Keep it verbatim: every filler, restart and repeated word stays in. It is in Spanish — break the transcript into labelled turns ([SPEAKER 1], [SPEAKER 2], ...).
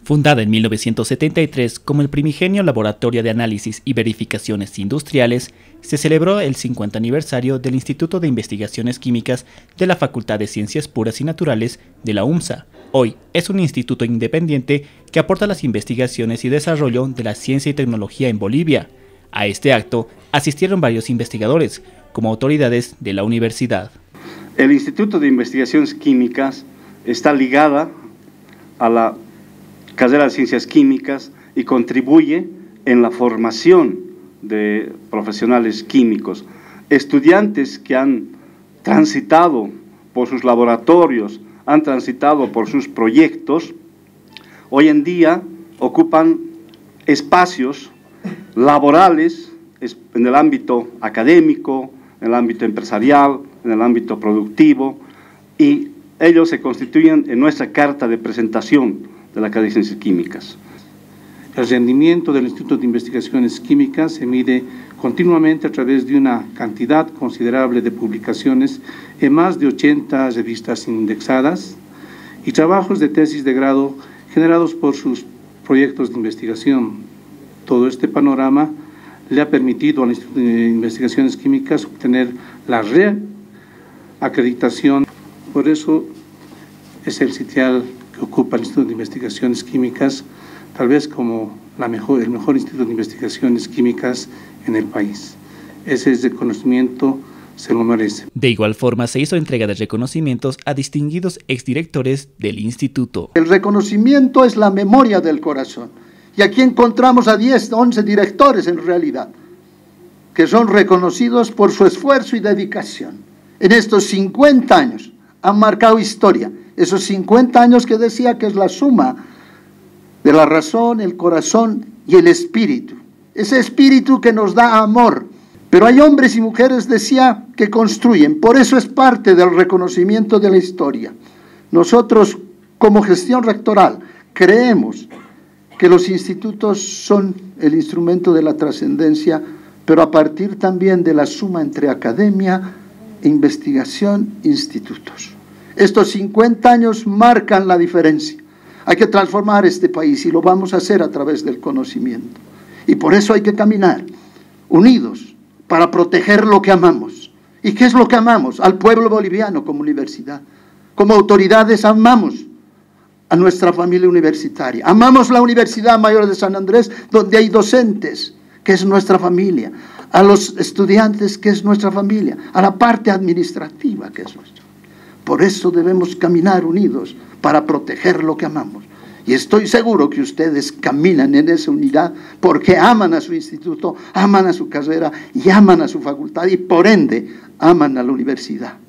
[SPEAKER 1] Fundada en mil novecientos setenta y tres como el primigenio Laboratorio de Análisis y Verificaciones Industriales, se celebró el cincuenta aniversario del Instituto de Investigaciones Químicas de la Facultad de Ciencias Puras y Naturales de la UMSA. Hoy es un instituto independiente que aporta las investigaciones y desarrollo de la ciencia y tecnología en Bolivia. A este acto asistieron varios investigadores, como autoridades de la universidad.
[SPEAKER 2] El Instituto de Investigaciones Químicas está ligada a la carrera de Ciencias Químicas y contribuye en la formación de profesionales químicos, estudiantes que han transitado por sus laboratorios, han transitado por sus proyectos, hoy en día ocupan espacios laborales en el ámbito académico, en el ámbito empresarial, en el ámbito productivo, y ellos se constituyen en nuestra carta de presentación de la Academia de Ciencias Químicas.
[SPEAKER 3] El rendimiento del Instituto de Investigaciones Químicas se mide continuamente a través de una cantidad considerable de publicaciones en más de ochenta revistas indexadas y trabajos de tesis de grado generados por sus proyectos de investigación. Todo este panorama le ha permitido al Instituto de Investigaciones Químicas obtener la reacreditación. Por eso es el sitial que ocupa el Instituto de Investigaciones Químicas, tal vez como la mejor, el mejor Instituto de Investigaciones Químicas en el país. Ese reconocimiento se lo merece.
[SPEAKER 1] De igual forma, se hizo entrega de reconocimientos a distinguidos exdirectores del instituto.
[SPEAKER 4] El reconocimiento es la memoria del corazón. Y aquí encontramos a diez, once directores en realidad, que son reconocidos por su esfuerzo y dedicación. En estos cincuenta años han marcado historia. Esos cincuenta años que decía que es la suma de la razón, el corazón y el espíritu. Ese espíritu que nos da amor. Pero hay hombres y mujeres, decía, que construyen. Por eso es parte del reconocimiento de la historia. Nosotros, como gestión rectoral, creemos que los institutos son el instrumento de la trascendencia, pero a partir también de la suma entre academia, investigación, institutos. Estos cincuenta años marcan la diferencia. Hay que transformar este país y lo vamos a hacer a través del conocimiento. Y por eso hay que caminar unidos para proteger lo que amamos. ¿Y qué es lo que amamos? Al pueblo boliviano como universidad. Como autoridades amamos a nuestra familia universitaria. Amamos la Universidad Mayor de San Andrés, donde hay docentes, que es nuestra familia. A los estudiantes, que es nuestra familia. A la parte administrativa, que es nuestra. Por eso debemos caminar unidos para proteger lo que amamos. Y estoy seguro que ustedes caminan en esa unidad porque aman a su instituto, aman a su carrera y aman a su facultad y por ende aman a la universidad.